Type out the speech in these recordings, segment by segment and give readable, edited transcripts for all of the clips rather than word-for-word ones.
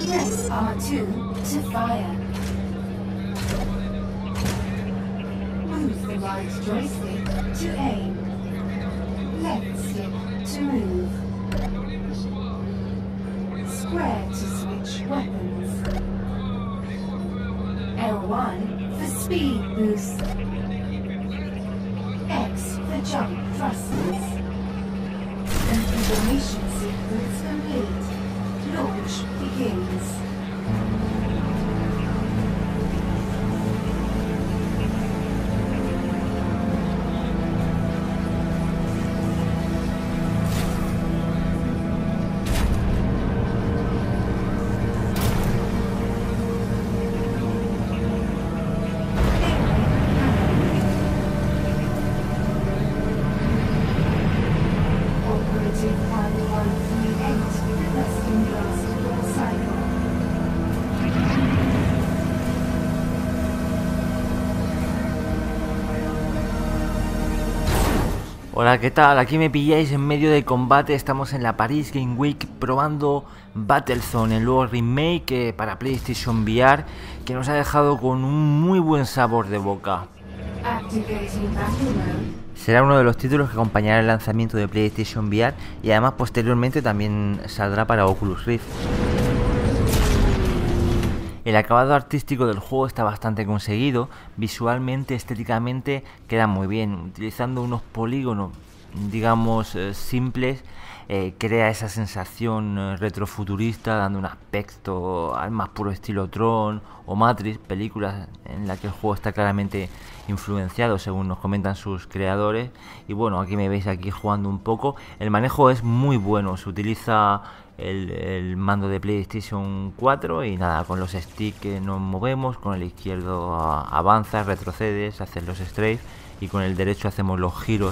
Press R2 to fire. Move the right joystick to aim. Left stick to move. Square to switch weapons. L1 for speed boost. X for jump thrusters. Configuration sequence complete. Launch begins. Hola, ¿qué tal? Aquí me pilláis en medio de combate. Estamos en la Paris Game Week probando Battlezone, el nuevo remake para PlayStation VR, que nos ha dejado con un muy buen sabor de boca. Será uno de los títulos que acompañará el lanzamiento de PlayStation VR y además posteriormente también saldrá para Oculus Rift. El acabado artístico del juego está bastante conseguido, visualmente, estéticamente queda muy bien, utilizando unos polígonos, digamos, simples, crea esa sensación retrofuturista, dando un aspecto al más puro estilo Tron o Matrix, películas en las que el juego está claramente influenciado según nos comentan sus creadores. Y bueno, aquí me veis aquí jugando un poco. El manejo es muy bueno, se utiliza el mando de PlayStation 4 y nada, con los sticks nos movemos, con el izquierdo avanzas, retrocedes, haces los strafes y con el derecho hacemos los giros.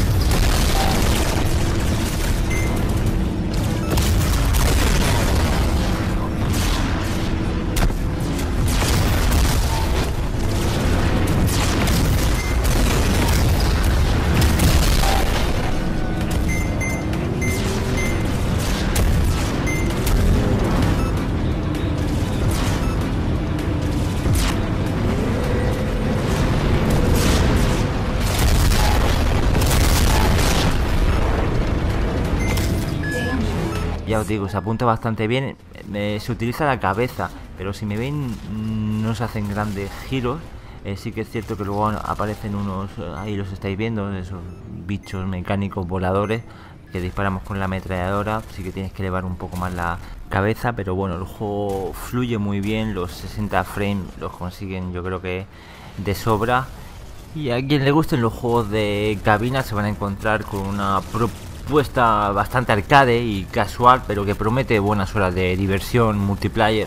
Ya os digo, se apunta bastante bien, se utiliza la cabeza, pero si me ven no se hacen grandes giros. Sí que es cierto que luego aparecen unos, ahí los estáis viendo, esos bichos mecánicos voladores que disparamos con la ametralladora, sí que tienes que elevar un poco más la cabeza, pero bueno, el juego fluye muy bien, los 60 frames los consiguen yo creo que de sobra. Y a quien le gusten los juegos de cabina se van a encontrar con una propuesta bastante arcade y casual, pero que promete buenas horas de diversión multiplayer.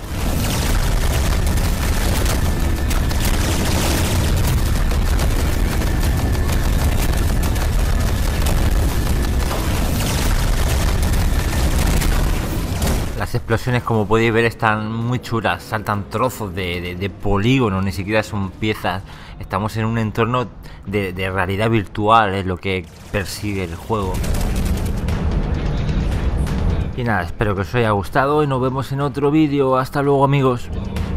Las explosiones, como podéis ver, están muy chulas, saltan trozos de polígono, ni siquiera son piezas. Estamos en un entorno de realidad virtual, es lo que persigue el juego. Y nada, espero que os haya gustado y nos vemos en otro vídeo. Hasta luego, amigos.